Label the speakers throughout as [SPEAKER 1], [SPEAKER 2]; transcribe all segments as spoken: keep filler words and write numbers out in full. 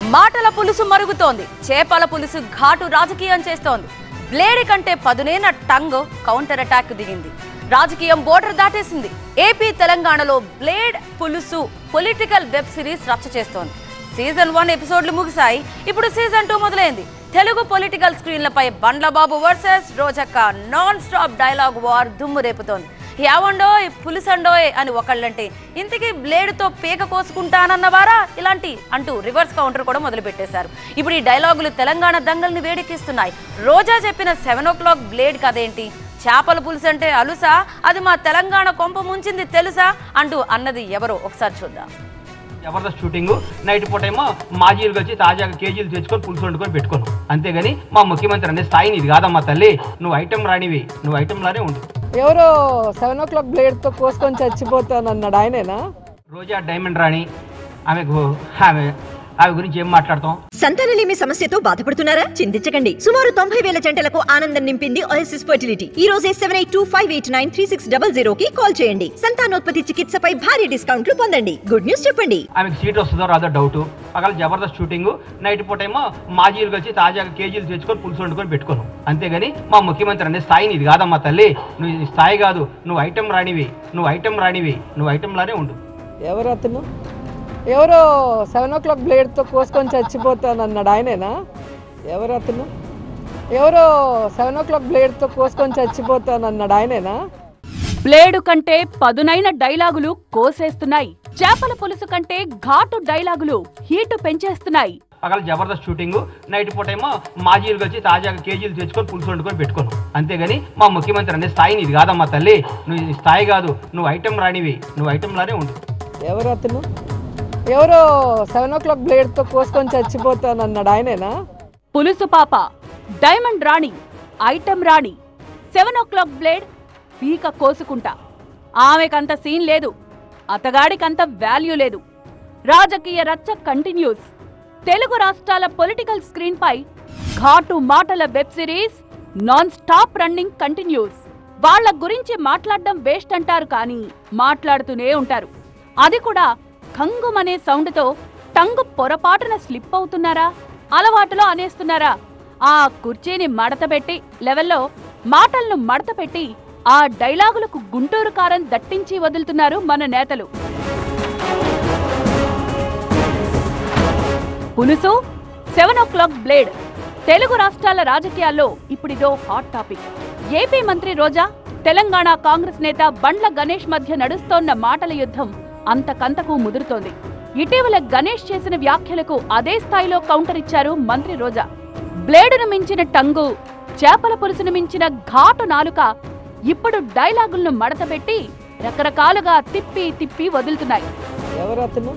[SPEAKER 1] మాటల పులుసు మరుగుతోంది. చేపల పులుసు ఘాటు రాజకీయం చేస్తోంది. బ్లేడ్ కంటే పదునైన టంగ్ కౌంటర్ అటాక్ దిగింది. రాజకీయం బోర్డర్ దాటేసింది. ఏపీ తెలంగాణలో బ్లేడ్ పులుసు పొలిటికల్ వెబ్ సిరీస్ రచ్చ చేస్తోంది. సీజన్ వన్ ఎపిసోడ్లు ముగిశాయి. ఇప్పుడు సీజన్ టూ మొదలైంది. తెలుగు పొలిటికల్ స్క్రీన్లపై బండ్లబాబు వర్సెస్ రోజక్క నాన్ స్టాప్ డైలాగ్ వార్ దుమ్ము రేపుతోంది. యావండోయ్ పులుసండోయ్ అని ఒకళ్ళంటే ఇంతకీ బ్లేడ్తో పీక కోసుకుంటానన్నవారా ఇలాంటి అంటూ రివర్స్ కౌంటర్ కూడా మొదలు పెట్టేశారు. ఇప్పుడు ఈ డైలాగులు తెలంగాణ దంగల్ని వేడెక్కిస్తున్నాయి. రోజా చెప్పిన సెవెన్ ఓ క్లాక్ బ్లేడ్ కదేంటి, చేపల పులుసు అంటే అలుసా, అది మా తెలంగాణ కొంప ముంచింది తెలుసా అంటూ అన్నది ఎవరో ఒకసారి చూద్దాం.
[SPEAKER 2] జబర్దస్త్ షూటింగ్ నైట్ పూట ఏమో మాజీలు వచ్చి తాజాగా కేజీలు తెచ్చుకొని పులుసు వండుకొని పెట్టుకోను. అంతేగాని మా ముఖ్యమంత్రి అనే స్థాయిని ఇది కాదమ్మా తల్లి, నువ్వు ఐటమ్ రానివి, నువ్వు ఐటమ్లానే ఉండు.
[SPEAKER 3] ఎవరో సెవెన్ ఓ క్లాక్ బ్లేడ్ తో కోసుకొని చచ్చిపోతానన్నాడు ఆయనేనా?
[SPEAKER 2] రోజా డైమండ్ రాణి, ఆమెకు ఆమె ఆమె గురించి ఏం మాట్లాడతాం?
[SPEAKER 4] సంతానలేమి సమస్యతో బాధపడుతున్నారా? చింతించకండి. సుమారు తొంభై వేల జంటలకు ఆనందం నింపింది ఓఎస్ఎస్ ఫర్టిలిటీ. ఈ రోజే seven eight two five eight nine three six double zero కి కాల్ చేయండి. సంతానోత్పత్తి చికిత్సపై భారీ డిస్కౌంట్లు పొందండి. గుడ్ న్యూస్ చెప్పండి.
[SPEAKER 2] ఆమెకు సీట్ వస్తుందో రాదో డౌట్. పగల జబర్దస్త్ షూటింగ్ నైట్ పూట ఏమో మాజీలు వచ్చి తాజాగా కేజీలు తెచ్చుకొని పులుసు వండుకొని పెట్టుకోను. అంతేగాని మా ముఖ్యమంత్రి అనే స్థాయిని ఇది కాదమ్మా తల్లి, నువ్వు ఈ స్థాయి కాదు, నువ్వు ఐటమ్ రానివి, నువ్వు ఐటమ్ రానివి, నువ్వు ఐటమ్లానే ఉండు.
[SPEAKER 3] ఎవరు అతను? ఎవరో సెవెన్ ఓ క్లాక్ బ్లేడ్తో కోసుకొని చచ్చిపోతానన్నాడు ఆయనేనా? ఎవరు అతను? ఎవరో సెవెన్ ఓ క్లాక్ బ్లేడ్తో కోసుకొని చచ్చిపోతానన్నాడు ఆయనేనా?
[SPEAKER 1] బ్లేడు కంటే పదునైన డైలాగులు కోసేస్తున్నాయి. చేపల పులుసు కంటే ఘాటు డైలాగులు హీటు పెంచేస్తున్నాయి.
[SPEAKER 2] పగల జబర్దస్త్ షూటింగ్ నైట్ పూట ఏమో మాజీలు వచ్చి తాజాగా కేజీలు తెచ్చుకొని పులుసు వండుకొని పెట్టుకోను. అంతేగాని మా ముఖ్యమంత్రి అనే స్థాయిని ఇది కాదమ్మా తల్లి, నువ్వు ఈ స్థాయి కాదు, నువ్వు ఐటమ్ రానివి, నువ్వు ఐటమ్లానే ఉండు.
[SPEAKER 3] ఎవరు అతను? ఎవరో సెవెన్ ఓ క్లాక్ బ్లేడ్తో కోసుకొని చచ్చిపోతానన్నాడు ఆయనేనా?
[SPEAKER 1] పులుసు పాప, డైమండ్ రాణి, ఐటమ్ రాణి, సెవెన్ ఓ క్లాక్ బ్లేడ్ పీక కోసుకుంటా. ఆమెకంత సీన్ లేదు, అతగాడికంత వాల్యూ లేదు. రాజకీయ రచ్చ కంటిన్యూస్. తెలుగు రాష్ట్రాల పొలిటికల్ స్క్రీన్ పై ఘాటు మాటల web series non stop running continues. వాళ్ల గురించి మాట్లాడడం వేస్ట్ అంటారు కానీ మాట్లాడుతూనే ఉంటారు. అది కూడా ఖంగుమనే సౌండ్తో టంగు పొరపాటున స్లిప్ అవుతున్నారా, అలవాటులో అనేస్తున్నారా? ఆ కుర్చీని మడతపెట్టి లెవెల్లో మాటలను మడతపెట్టి ఆ డైలాగులకు గుంటూరు కారం దట్టించి వదులుతున్నారు మన నేతలు. పులుసు, seven o'clock blade Telugu రాష్ట్రాల రాజకీయాల్లో ఇప్పుడిదో హాట్ టాపిక్. ఏపీ మంత్రి రోజా, తెలంగాణ కాంగ్రెస్ నేత బండ్ల గణేష్ మధ్య నడుస్తోన్న మాటల యుద్ధం అంతకంతకు ముదురుతోంది. ఇటీవల గణేష్ చేసిన వ్యాఖ్యలకు అదే స్థాయిలో కౌంటర్ ఇచ్చారు మంత్రి రోజా. బ్లేడును మించిన టంగు, చేపల పులుసును మించిన ఘాటు నాలుక ఇప్పుడు డైలాగులను మడతపెట్టి రకరకాలుగా తిప్పి తిప్పి వదులుతున్నాయి.
[SPEAKER 3] ఎవరు అతను?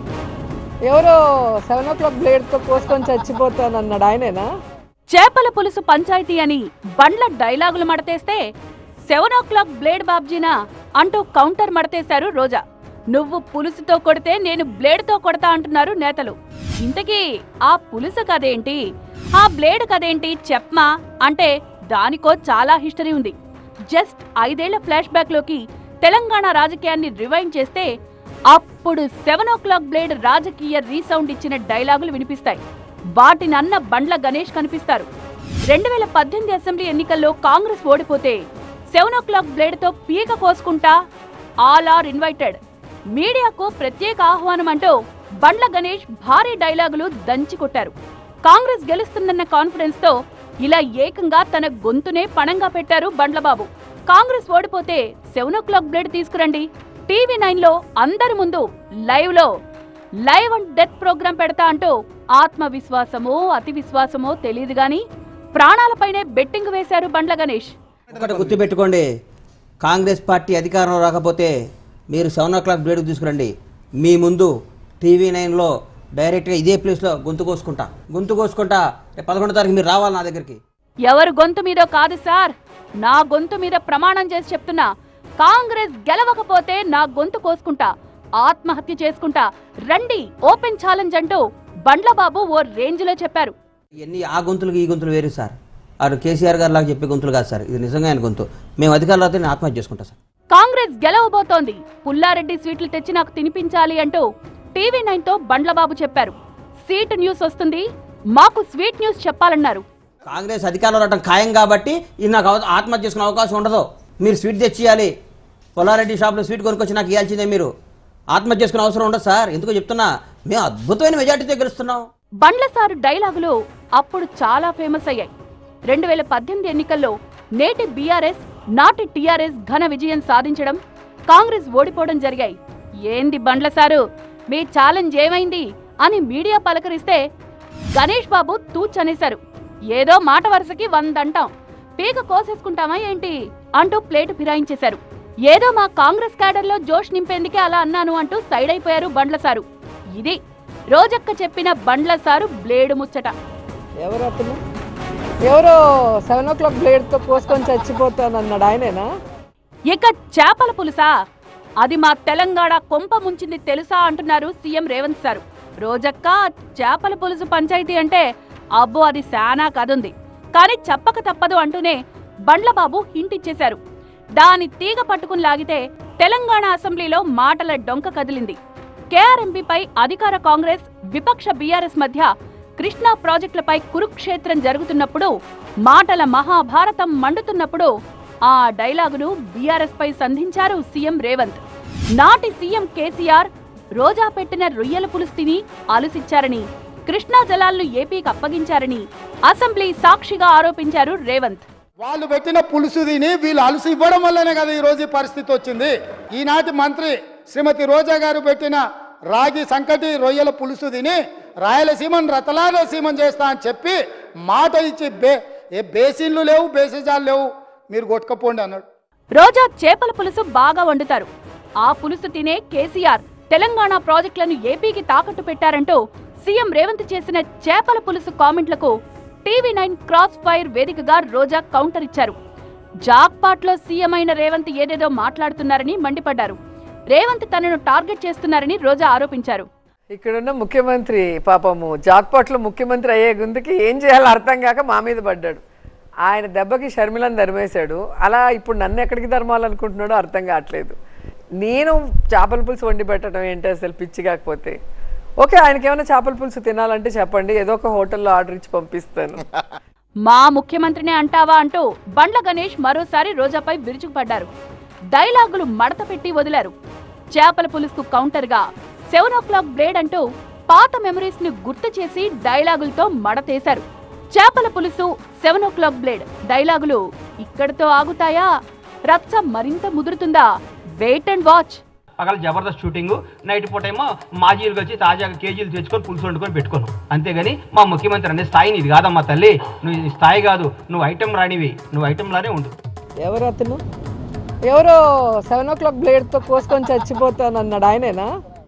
[SPEAKER 3] ఎవరో సెవెన్ ఓ క్లాక్ బ్లేడ్తో కోసుకొని చచ్చిపోతానన్నాడు ఆయనేనా?
[SPEAKER 1] చేపల పులుసు పంచాయతీ అని బండ్ల డైలాగులు మడతేస్తే సెవెన్ ఓ క్లాక్ బ్లేడ్ బాబ్జీనా అంటూ కౌంటర్ మడతేశారు రోజా. నువ్వు పులుసుతో కొడితే నేను బ్లేడ్తో కొడతా అంటున్నారు నేతలు. ఇంతకీ ఆ పులుసు కదేంటి, ఆ బ్లేడ్ కదేంటి చెప్పమా అంటే దానికో చాలా హిస్టరీ ఉంది. జస్ట్ ఐదేళ్ల ఫ్లాష్ బ్యాక్ లోకి తెలంగాణ రాజకీయాన్ని రివైండ్ చేస్తే అప్పుడు సెవెన్ ఓ క్లాక్ బ్లేడ్ రాజకీయ రీసౌండ్ ఇచ్చిన డైలాగులు వినిపిస్తాయి. వాటినన్న బండ్ల గణేష్ కనిపిస్తారు. రెండు వేల పద్దెనిమిది అసెంబ్లీ ఎన్నికల్లో కాంగ్రెస్ ఓడిపోతే సెవెన్ ఓ క్లాక్ బ్లేడ్తో పీక కోసుకుంటా ఆల్ ఆర్ ఇన్వైటెడ్, మీడియాకు ప్రత్యేక ఆహ్వానం అంటూ బండ్ల గణేష్ భారీ డైలాగులు దంచి కొట్టారు. కాంగ్రెస్ గెలుస్తుందన్న కాన్ఫిడెన్స్ తో ఇలా ఏకంగా తన గొంతునే పణంగా పెట్టారు బండ్లబాబు. కాంగ్రెస్ ఓడిపోతే సెవెన్ ఓ క్లాక్ బ్లేడ్ తీసుకురండి, టీవీ నైన్ లో అందరి ముందు లైవ్ లో లైవ్ అండ్ డెత్ ప్రోగ్రాం పెడతా అంటూ ఆత్మవిశ్వాసమో అతి విశ్వాసమో తెలియదు గాని ప్రాణాలపైనే బెట్టింగ్ వేశారు బండ్ల గణేష్.
[SPEAKER 5] గుర్తుపెట్టుకోండి, కాంగ్రెస్ పార్టీ అధికారంలో రాకపోతే మీరు సెవెన్ ఓ క్లాక్ బ్లేడ్ తీసుకురండి, మీ ముందు టీవీ నైన్లో డైరెక్ట్గా ఇదే ప్లేస్లో గొంతు కోసుకుంటా గొంతు కోసుకుంటా పదకొండో తారీఖు మీరు రావాలి నా దగ్గరికి.
[SPEAKER 1] ఎవరు గొంతు మీదో కాదు సార్, నా గొంతు మీద ప్రమాణం చేసి చెప్తున్నా. కాంగ్రెస్ గెలవకపోతే నా గొంతు కోసుకుంటా, ఆత్మహత్య చేసుకుంటా, రండి ఓపెన్ ఛాలెంజ్ అంటూ బండ్లబాబు ఓ రేంజ్ లో చెప్పారు.
[SPEAKER 5] ఇవన్నీ ఆ గొంతులకు ఈ గొంతులు వేరు సార్. ఆడు కేసీఆర్ గారు లాగా చెప్పే గొంతులు కాదు సార్, ఇది నిజంగా ఆయన గొంతు. మేము అధికారులు అయితే నేను ఆత్మహత్య చేసుకుంటా సార్.
[SPEAKER 1] కాంగ్రెస్ గెలవబోతోంది, పుల్లారెడ్డి స్వీట్లు తెచ్చి నాకు తినిపించాలి అంటూ టీవీ నైన్ తో బండ్లబాబు చెప్పారు. సీట్ న్యూస్ వస్తుంది, మాకు స్వీట్ న్యూస్ చెప్పాలన్నారు.
[SPEAKER 5] కాంగ్రెస్ అధికారంలో రావడం ఖాయం కాబట్టి ఇది నాకు అవ- ఆత్మహత్య చేసుకునే అవకాశం ఉండదు. మీరు స్వీట్ తెచ్చియాలి, పొలారెడ్డి షాప్లో స్వీట్ కొనుక్కొచ్చి నాకు ఇవ్వాల్సిందే. మీరు ఆత్మహత్య చేసుకునే అవసరం ఉండదు సార్. ఎందుకో చెప్తున్నా, మేము అద్భుతమైన మెజార్టీతో గెలుస్తున్నాం.
[SPEAKER 1] బండ్ల సారు డైలాగులు అప్పుడు చాలా ఫేమస్ అయ్యాయి. రెండు వేల పద్దెనిమిది ఎన్నికల్లో నేటి బీఆర్ఎస్ నాటి టీఆర్ఎస్ ఘన విజయం సాధించడం, కాంగ్రెస్ ఓడిపోవడం జరిగాయి. ఏంది బండ్ల సారు, మీ ఛాలెంజ్ ఏమైంది అని మీడియా పలకరిస్తే గణేష్ బాబు తూచనేశారు. ఏదో మాట వరుసకి వందంటాం, పీక కోసేసుకుంటామా ఏంటి అంటూ ప్లేటు ఫిరాయించేశారు. ఏదో మా కాంగ్రెస్ క్యాడర్లో జోష్ నింపేందుకే అలా అన్నాను అంటూ సైడ్ అయిపోయారు బండ్ల సారు. ఇది రోజక్క చెప్పిన బండ్ల సారు బ్లేడు ముచ్చట.
[SPEAKER 3] ఎవరు అతను? ఎవరో సెవెన్ ఓ క్లాక్ బ్లేడ్తో కోసుకొని చచ్చిపోతానన్నాడు ఆయనేనా?
[SPEAKER 1] ఇక చేపల పులుసా, అది మా తెలంగాణ కొంప ముంచింది తెలుసా అంటున్నారు సీఎం రేవంత్ సారు. రోజక్క చేపల పులుసు పంచాయతీ అంటే అబ్బో అది శానా కదుంది, కానీ చెప్పక తప్పదు అంటూనే బండ్లబాబు హింట్ ఇచ్చేశారు. దాని తీగ పట్టుకుని లాగితే తెలంగాణ అసెంబ్లీలో మాటల డొంక కదిలింది. కేఆర్ఎంపీపై అధికార కాంగ్రెస్, విపక్ష బీఆర్ఎస్ మధ్య కృష్ణా ప్రాజెక్టులపై కురుక్షేత్రం జరుగుతున్నప్పుడు, మాటల మహాభారతం మండుతున్నప్పుడు ఆ డైలాగును బీఆర్ఎస్ పై సంధించారు సీఎం రేవంత్. నాటి సీఎం కేసీఆర్ రోజా పెట్టిన రొయ్యల పులుసు తిని అలసిచ్చారని, కృష్ణా జలాలను ఏపీకి అప్పగించారని అసెంబ్లీ సాక్షిగా ఆరోపించారు రేవంత్.
[SPEAKER 6] వాళ్ళు పెట్టిన పులుసు తిని వీళ్ళు అలసి ఇవ్వడం వల్లనే కదా ఈ రోజు ఈ పరిస్థితి వచ్చింది. ఈనాటి మంత్రి శ్రీమతి రోజా గారు పెట్టిన రాగి సంకటి రొయ్యల పులుసు తిని రాయలసీమను రతలాలసీమం చేస్తా అని చెప్పి మాట ఇచ్చి బే ఏ బేసిన్లు లేవు, బేసిజాలు లేవు, మీరు కొట్టుకపోండి అన్నాడు.
[SPEAKER 1] రోజా చేపల పులుసు బాగా వండుతారు. ఆ పులుసు తినే కేసీఆర్ తెలంగాణ ప్రాజెక్టులను ఏపీకి తాకట్టు పెట్టారంటూ సీఎం రేవంత్ చేసిన చేపల పులుసు కామెంట్లకు టీవీ నైన్ క్రాస్ ఫైర్ వేదికగా రోజా కౌంటర్ ఇచ్చారు. జాక్పాట్ లో సీఎం అయిన రేవంత్ ఏదేదో మాట్లాడుతున్నారని మండిపడ్డారు. రేవంత్ తనను టార్గెట్ చేస్తున్నారని రోజా ఆరోపించారు.
[SPEAKER 3] ఇక్కడున్న ముఖ్యమంత్రి పాపము జాక్పాట్లో ముఖ్యమంత్రి అయ్యే గుందుకి ఏం చేయాలో అర్థం కాక మా మీద పడ్డాడు. ఆయన దెబ్బకి షర్మిలను ధర్మేశాడు. అలా ఇప్పుడు నన్ను ఎక్కడికి ధర్మాలనుకుంటున్నాడో అర్థం కావట్లేదు. నేను చేపల పులుసు వండి పెట్టడం ఏంటి అసలు పిచ్చి కాకపోతే? ఓకే, ఆయనకి ఏమైనా చేపల పులుసు తినాలంటే చెప్పండి, ఏదో ఒక హోటల్లో ఆర్డర్ ఇచ్చి పంపిస్తాను.
[SPEAKER 1] మా ముఖ్యమంత్రినే అంటావా అంటూ బండ్ల గణేష్ మరోసారి రోజాపై విరుచుకుపడ్డారు. డైలాగులు మడత పెట్టి వదిలారు. చేపల పులుసుకు కౌంటర్గా సెవెన్ ఓ క్లాక్ బ్లేడ్ అంటూ పాత మెమరీస్ ని గుర్తు చేసి డైలాగులతో మడతేశారు. చేపల పులుసు, సెవెన్ ఓ క్లాక్ బ్లేడ్ డైలాగులు ఇక్కడితో ఆగుతాయా? రచ్చ మరింత ముదురుతుందా? Wait and watch.
[SPEAKER 2] పగల జబర్దస్త్ షూటింగ్, నైట్ పూట ఏమో మాజీలు వచ్చి తాజాగా కేజీలు తెచ్చుకొని పులుసు వండుకొని పెట్టుకోను. అంతేగాని మా ముఖ్యమంత్రి అనే స్థాయి ఇది కాదమ్మా తల్లి, నువ్వు ఈ స్థాయి కాదు, నువ్వు ఐటెం రానివి, నువ్వు ఐటెంలానే ఉండు.
[SPEAKER 3] ఎవరు అతను? ఎవరో సెవెన్ ఓ క్లాక్ బ్లేడ్తో కోసుకొని చచ్చిపోతానన్నాడు ఆయనేనా?